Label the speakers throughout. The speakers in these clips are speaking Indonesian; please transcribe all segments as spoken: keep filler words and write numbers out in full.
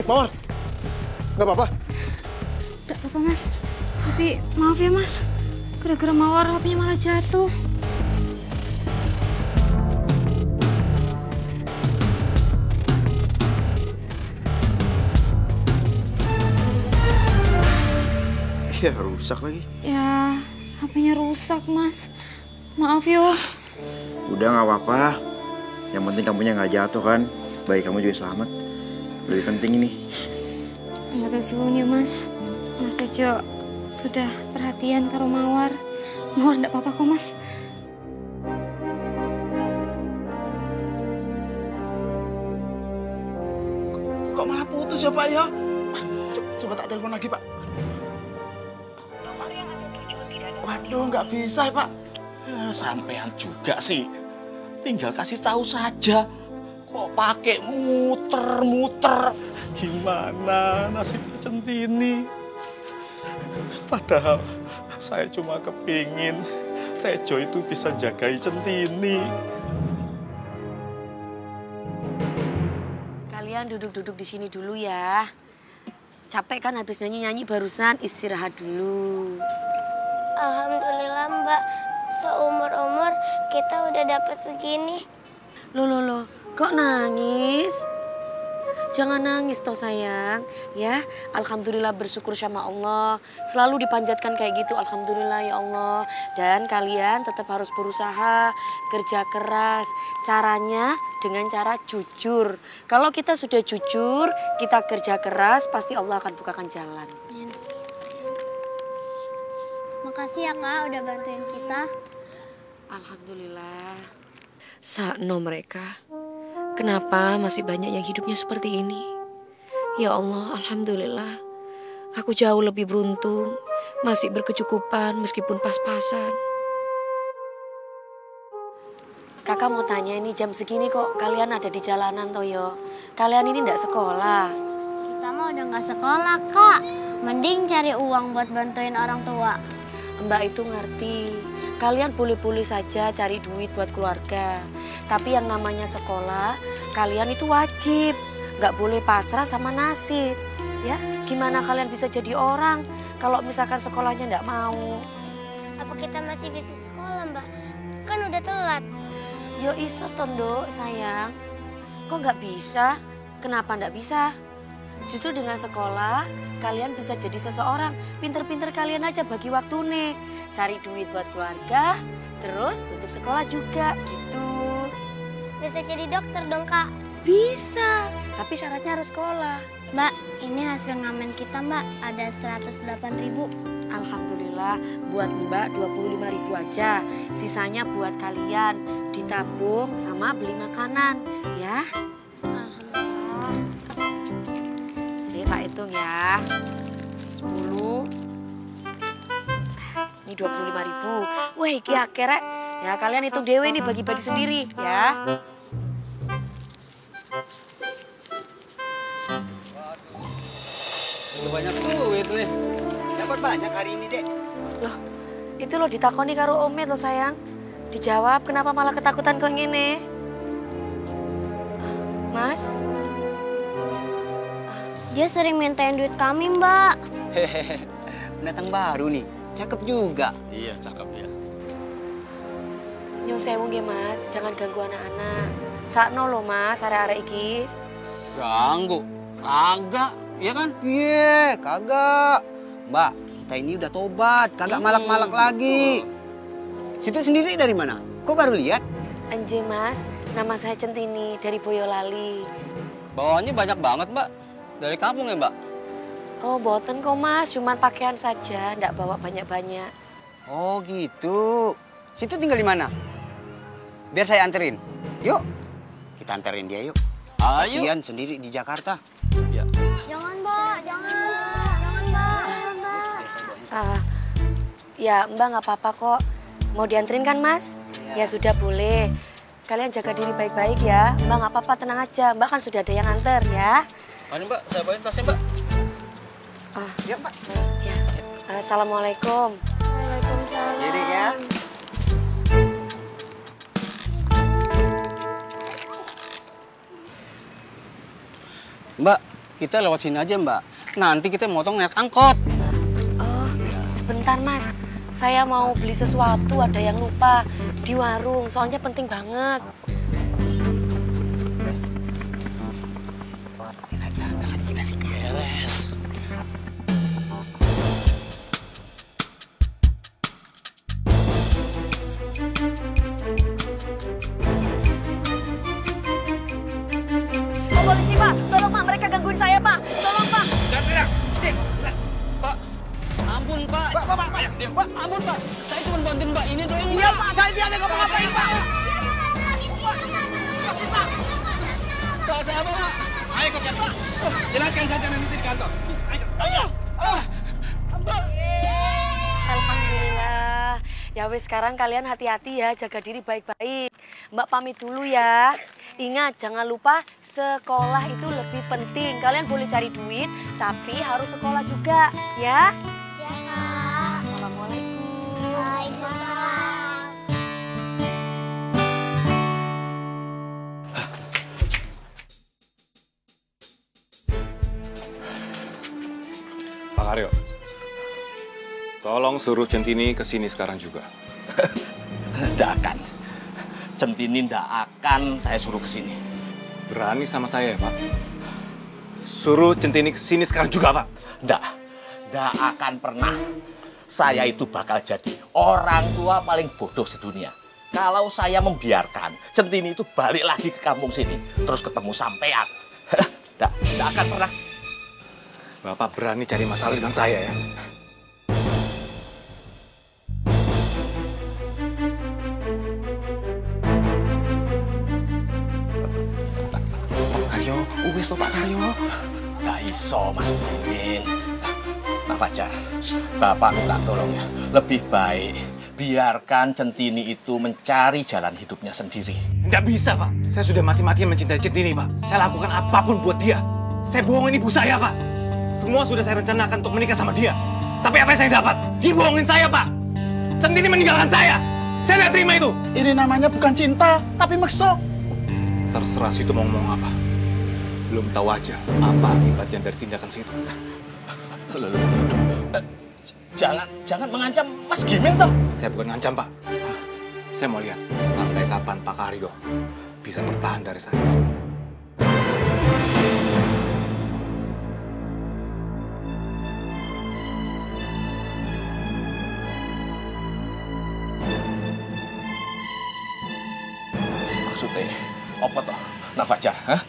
Speaker 1: Mawar, nggak apa-apa?
Speaker 2: Nggak apa-apa, Mas. Tapi maaf ya, Mas. Gara-gara Mawar, H P-nya malah jatuh.
Speaker 1: Ya, rusak lagi.
Speaker 2: Ya, H P-nya rusak, Mas. Maaf yo.
Speaker 1: Udah nggak apa-apa. Yang penting kamunya nggak jatuh kan. Bayi kamu juga selamat. Lebih penting ini.
Speaker 2: Matur suwun ya, Mas. Mas Tejo sudah perhatian karo Mawar. Mawar ndak apa-apa kok, Mas.
Speaker 3: Kok malah putus ya, Pak ya? Coba, coba tak telepon lagi, Pak. Waduh, nggak bisa ya, Pak.
Speaker 4: Eh, sampean juga sih. Tinggal kasih tahu saja. Kok pakai muter-muter? Gimana nasib Centini? Padahal saya cuma kepingin Tejo itu bisa jagai Centini.
Speaker 5: Kalian duduk-duduk di sini dulu ya. Capek kan habis nyanyi-nyanyi barusan, istirahat dulu.
Speaker 6: Alhamdulillah, Mbak. Seumur-umur kita udah dapat segini.
Speaker 5: Loh, loh, loh. Kok nangis? Jangan nangis toh sayang, ya. Alhamdulillah bersyukur sama Allah. Selalu dipanjatkan kayak gitu, alhamdulillah ya Allah. Dan kalian tetap harus berusaha, kerja keras. Caranya dengan cara jujur. Kalau kita sudah jujur, kita kerja keras, pasti Allah akan bukakan jalan.
Speaker 6: Makasih ya, Kak, udah bantuin kita.
Speaker 5: Alhamdulillah. Sakno mereka. Kenapa masih banyak yang hidupnya seperti ini? Ya Allah, alhamdulillah. Aku jauh lebih beruntung, masih berkecukupan meskipun pas-pasan. Kakak mau tanya ini jam segini kok kalian ada di jalanan Toyo. Kalian ini ndak sekolah?
Speaker 6: Kita mah udah nggak sekolah, Kak. Mending cari uang buat bantuin orang tua.
Speaker 5: Mbak itu ngerti. Kalian boleh-boleh saja cari duit buat keluarga. Tapi yang namanya sekolah, kalian itu wajib. Nggak boleh pasrah sama nasib. Ya, gimana kalian bisa jadi orang kalau misalkan sekolahnya nggak mau?
Speaker 6: Apa kita masih bisa sekolah, Mbak? Kan udah telat.
Speaker 5: Yo iso tondo, sayang. Kok nggak bisa? Kenapa nggak bisa? Justru dengan sekolah, kalian bisa jadi seseorang. Pinter-pinter kalian aja bagi waktu nih. Cari duit buat keluarga, terus untuk sekolah juga, gitu.
Speaker 6: Bisa jadi dokter dong, Kak?
Speaker 5: Bisa, tapi syaratnya harus sekolah.
Speaker 6: Mbak, ini hasil ngamen kita, Mbak. Ada seratus delapan ribu.
Speaker 5: Alhamdulillah, buat Mbak dua puluh lima ribu aja. Sisanya buat kalian ditabung sama beli makanan, ya.
Speaker 6: Alhamdulillah.
Speaker 5: Sini tak hitung ya. sepuluh. Ini dua puluh lima ribu. Wah, iki akhirnya. Ya, kalian hitung dewe ini bagi-bagi sendiri, ya.
Speaker 7: Waduh, banyak duit nih. Dapat banyak hari ini, Dek.
Speaker 5: Loh, itu lo ditakoni karo Omet lo sayang. Dijawab, kenapa malah ketakutan kok ngene? Mas?
Speaker 6: Dia sering mintain duit kami, Mbak.
Speaker 7: Hehehe, pendatang baru nih. Cakep juga.
Speaker 4: Iya, cakep ya.
Speaker 5: Nyun sewu nggih, Mas. Jangan ganggu anak-anak. Sakno lo, Mas, arek-arek iki.
Speaker 7: Ganggu? Kagak, iya kan? Iya, kagak. Mbak, kita ini udah tobat. Kagak malak-malak lagi. Situ sendiri dari mana? Kok baru lihat?
Speaker 5: Anje, Mas. Nama saya Centini dari Boyolali.
Speaker 7: Bawaannya banyak banget, Mbak. Dari kampung ya, Mbak?
Speaker 5: Oh, boten kok, Mas. Cuman pakaian saja, ndak bawa banyak-banyak.
Speaker 7: Oh, gitu. Situ tinggal di mana? Biar saya anterin. Yuk, kita anterin dia yuk.
Speaker 4: Ayo.
Speaker 7: Kasian sendiri di Jakarta.
Speaker 4: Ya.
Speaker 6: Jangan, Mbak. Jangan. Jangan, Mbak. Jangan, Mbak.
Speaker 5: Ah, ya, Mbak nggak apa-apa kok. Mau dianterin kan, Mas? Ya sudah, boleh. Kalian jaga diri baik-baik ya. Mbak nggak apa-apa, tenang aja. Mbak kan sudah ada yang anter ya.
Speaker 4: Mana, Mbak? Saya bawain tasnya, Mbak.
Speaker 5: Ah,
Speaker 7: Ya, Mbak.
Speaker 5: ya. Assalamualaikum.
Speaker 6: Waalaikumsalam.
Speaker 7: Jadi ya. Mbak, kita lewat sini aja, Mbak. Nanti kita motong naik angkot.
Speaker 5: Oh, sebentar Mas. Saya mau beli sesuatu, ada yang lupa di warung. Soalnya penting banget.
Speaker 7: Ikutin aja, tangan kita sih beres.
Speaker 5: Pak polisi, Pak. Tolong, Pak. Mereka gangguin saya, Pak. Tolong, Pak.
Speaker 4: Jangan teriak.
Speaker 7: Pak, ampun, Pak. Pak, Pak, Pak. Pak, ampun, Pak. Saya cuma bantuin Mbak ini doang. Iya, Pak. Saya tidak ada ngapa-ngapain, Pak. Salah saya apa, Pak?
Speaker 3: Ayo ikut ya, Pak. Jelaskan saja nanti di kantor. Ayo. Ayo.
Speaker 5: Alhamdulillah. Ya wes, sekarang kalian hati-hati ya, jaga diri baik-baik. Mbak pamit dulu ya. Ingat, jangan lupa sekolah itu lebih penting. Kalian boleh cari duit, tapi harus sekolah juga, ya?
Speaker 6: Ya, Kak.
Speaker 5: Assalamualaikum.
Speaker 6: Waalaikumsalam.
Speaker 8: Pak Karyo, tolong suruh Centini ke sini sekarang juga.
Speaker 9: Nggak akan. Centini nggak akan saya suruh ke sini.
Speaker 8: Berani sama saya, Pak? Suruh Centini ke sini sekarang juga, Pak.
Speaker 9: Nggak. Nggak akan pernah. Saya itu bakal jadi orang tua paling bodoh sedunia. Kalau saya membiarkan Centini itu balik lagi ke kampung sini, terus ketemu sampean. Nggak, nggak akan pernah.
Speaker 8: Bapak berani cari masalah dengan saya, ya?
Speaker 3: Ayo, wis to Pak Karyo.
Speaker 9: Nggak iso, Mas Mimin. Nah, Fajar, Bapak minta tolong ya. Lebih baik biarkan Centini itu mencari jalan hidupnya sendiri.
Speaker 8: Nggak bisa, Pak. Saya sudah mati-matian mencintai Centini, Pak. Saya lakukan apapun buat dia. Saya bohongin ibu saya, Pak. Semua sudah saya rencanakan untuk menikah sama dia. Tapi apa yang saya dapat? Dia bohongin saya, Pak. Centini meninggalkan saya. Saya nggak terima itu.
Speaker 3: Ini namanya bukan cinta, tapi maksa.
Speaker 8: Terserah situ mau ngomong apa. Belum tahu aja apa akibatnya dari tindakan situ.
Speaker 9: Loh, loh, loh. Eh, jangan, jangan mengancam Mas Gimin, toh.
Speaker 8: Saya bukan ngancam, Pak. Saya mau lihat sampai kapan Pak Karyo bisa bertahan dari saya.
Speaker 9: Maksudnya, apa toh? Nah, Fajar, hah?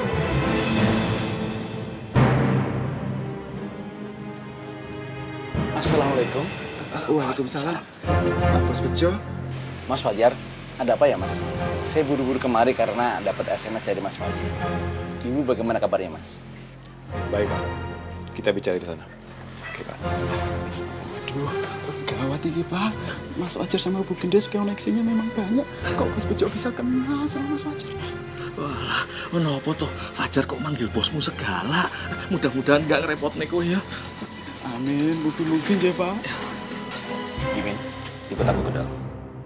Speaker 3: Assalamualaikum. Waalaikumsalam. Pak Bos Bejo.
Speaker 10: Mas Fajar, ada apa ya Mas? Saya buru-buru kemari karena dapat S M S dari Mas Fajar. Ibu bagaimana kabarnya Mas?
Speaker 8: Baik, Pak. Kita bicara di sana. Oke, Pak.
Speaker 3: Waduh, gawat ini Pak. Mas Fajar sama Bu Gendes koneksinya memang banyak. Kok Bos Bejo bisa kenal sama Mas Fajar?
Speaker 9: Wah, kenapa tuh? Fajar kok manggil bosmu segala? Mudah-mudahan nggak ngerepot nih ya.
Speaker 3: Amin, mungkin-mungkin ya Pak.
Speaker 10: Gimin, ikut aku ke dalam.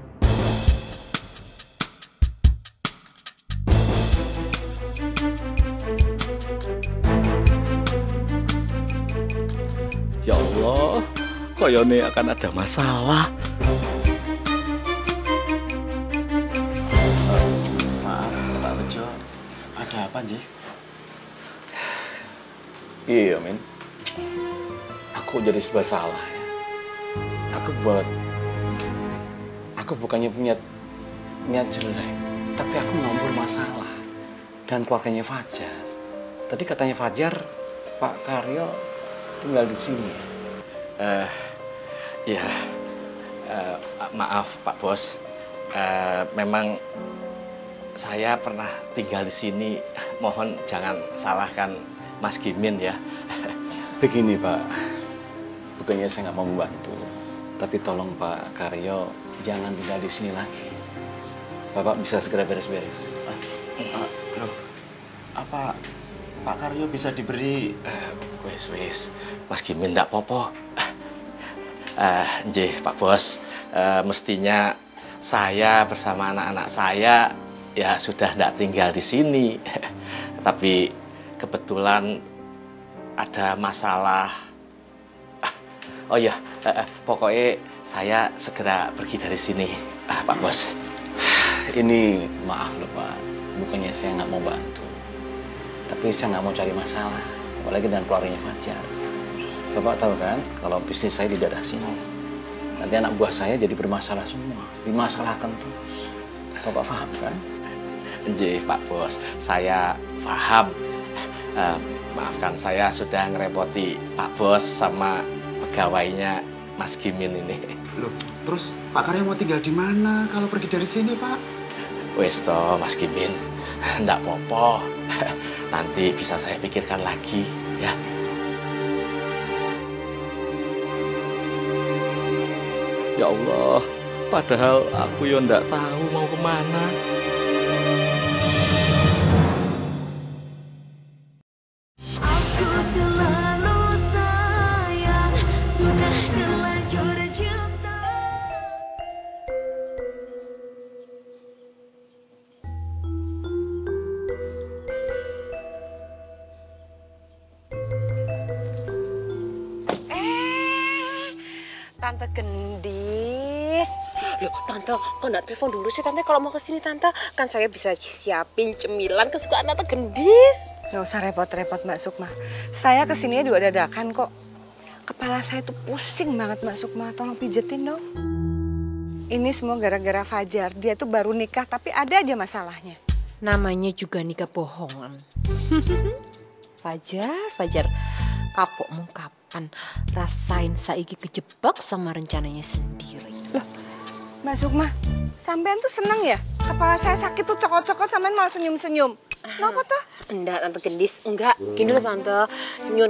Speaker 9: Ya Allah, koyone akan ada masalah.
Speaker 10: Maaf, Pak Bejo. Ada apa, Nji? Iya, Min. Aku jadi serba salah ya. Aku buat... Aku bukannya punya niat jelek, tapi aku ngambur masalah. Dan keluarganya Fajar. Tadi katanya Fajar, Pak Karyo tinggal di sini.
Speaker 9: Eh, ya, uh, maaf Pak Bos. Uh, memang saya pernah tinggal di sini. Mohon jangan salahkan Mas Gimin ya.
Speaker 10: Begini Pak, bukannya saya nggak mau membantu, tapi tolong Pak Karyo jangan tinggal di sini lagi. Bapak bisa segera beres-beres.
Speaker 3: Ah, ah, loh, apa Pak Karyo bisa diberi...
Speaker 9: Uh, wes wes, Mas Gimin ndak popo. Uh, Nggih Pak Bos, uh, mestinya saya bersama anak-anak saya ya sudah ndak tinggal di sini. Tapi kebetulan ada masalah. Ah, oh iya, eh, eh, pokoknya saya segera pergi dari sini, ah, Pak Bos.
Speaker 10: Ini maaf loh Pak, bukannya saya nggak mau bantu, tapi saya nggak mau cari masalah, apalagi dengan keluarganya Fajar. Bapak tahu kan, kalau bisnis saya di daerah sini, nanti anak buah saya jadi bermasalah semua, dimasalahkan terus. Bapak paham kan?
Speaker 9: Nggih, Pak Bos, saya paham. Uh, maafkan saya sudah ngerepoti Pak Bos sama pegawainya Mas Gimin ini.
Speaker 3: Loh, terus Pak Karya mau tinggal di mana kalau pergi dari sini, Pak?
Speaker 9: Wes toh, Mas Gimin, ndak popo. Nanti bisa saya pikirkan lagi, ya. Ya Allah, padahal aku ya ndak tahu mau kemana.
Speaker 5: Tante Gendis. Loh, Tante, kok nggak telepon dulu sih Tante kalau mau kesini Tante? Kan saya bisa siapin cemilan kesukaan Tante Gendis.
Speaker 11: Nggak usah repot-repot Mbak Sukma. Saya kesini juga dadakan kok. Kepala saya tuh pusing banget Mbak Sukma. Tolong pijetin dong. Ini semua gara-gara Fajar. Dia tuh baru nikah tapi ada aja masalahnya.
Speaker 12: Namanya juga nikah bohongan. Fajar, Fajar. Kapokmu kapan rasain saiki kejebak sama rencananya sendiri.
Speaker 11: Loh, Mbak Sukma, sampean tuh seneng ya? Kepala saya sakit tuh cokot-cokot sampean malah senyum-senyum. Kenapa tuh?
Speaker 5: Enggak, Tante Gendis. Enggak. Gini loh Tante. Nyun